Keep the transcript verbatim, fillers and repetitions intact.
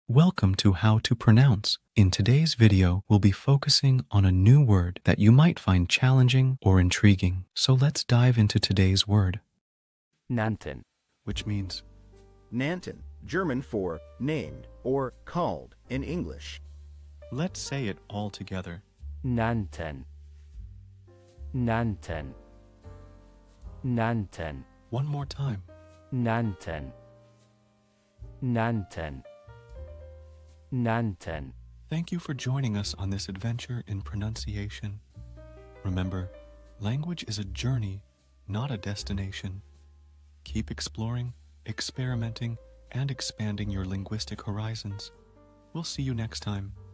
Welcome to How to Pronounce. In today's video, we'll be focusing on a new word that you might find challenging or intriguing. So let's dive into today's word. Nannten. Which means Nannten, German for named or called in English. let's say it all together. Nannten. Nannten. Nannten. One more time. Nannten. Nannten. Nannten. Thank you for joining us on this adventure in pronunciation. Remember, language is a journey, not a destination. Keep exploring, experimenting, and expanding your linguistic horizons. We'll see you next time.